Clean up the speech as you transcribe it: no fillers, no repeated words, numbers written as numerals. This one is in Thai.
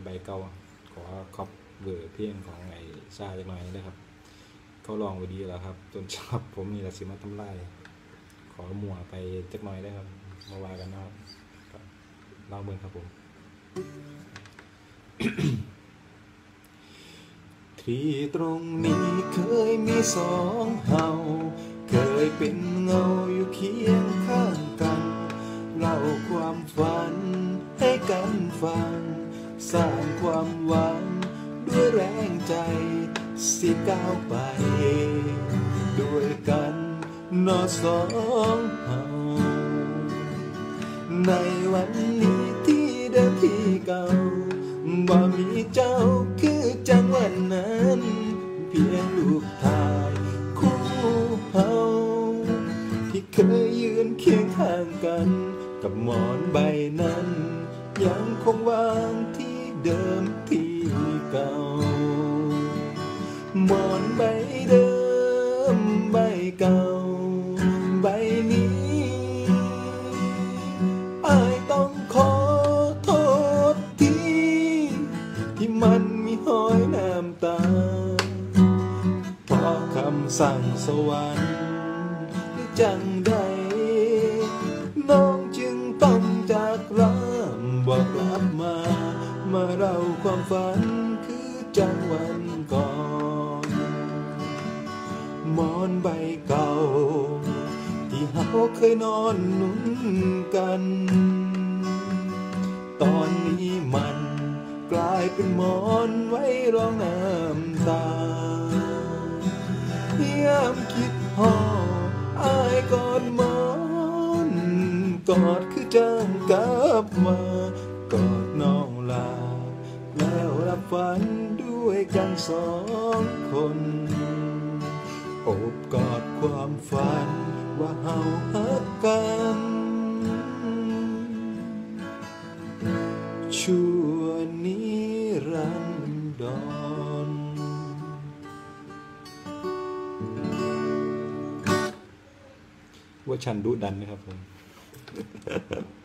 บเก่าขอคอปเวอร์เพลงของไอ้ซาจักหน่อยนะครับเขาลองไว้ดีแล้วครับจนชอบผมนี่แหละสิมาทำลายขอมัวไปจักหน่อยได้ครับมาว่ากันนะครับเล่าเบิ่งครับผมที่ตรงนี้เคยมีสองเฮาเคยเป็นเงาอยู่เคียงข้างกันเล่าความฝันให้กันฟังสร้างความหวังด้วยแรงใจสิก้าวไปด้วยกันนอสองเฮาในวันนี้ที่เดิมที่เก่าบ่มีเจ้าคือจังวันนั้นเพียงลูกทายคู่เฮาที่เคยยืนเคียงข้างกันกับหมอนใบนั้นยังคงวางที่เดิมที่เก่าหมอนใบเดิมใบเก่าใบนี้อ้ายต้องขอโทษที่มันมีหอยน้ำตาเพราะคำสั่งสวรรค์หรือจังใดน้องจึงต้องจากลาบอกกลับมาเล่าความฝันคือจังวันก่อนหมอนใบเก่าที่เฮาเคยนอนหนุนกันตอนนี้มันกลายเป็นหมอนไว้รองน้ำตายามคิดฮอดอ้ายกอดหมอนกอดคือจังกลับมากอดน้องลาแล้วรับฝันด้วยกันสองคนโอบกอดความฝันว่าเฮาฮักกันชั่วนิรันดรว่าฉันดุดันนะครับผม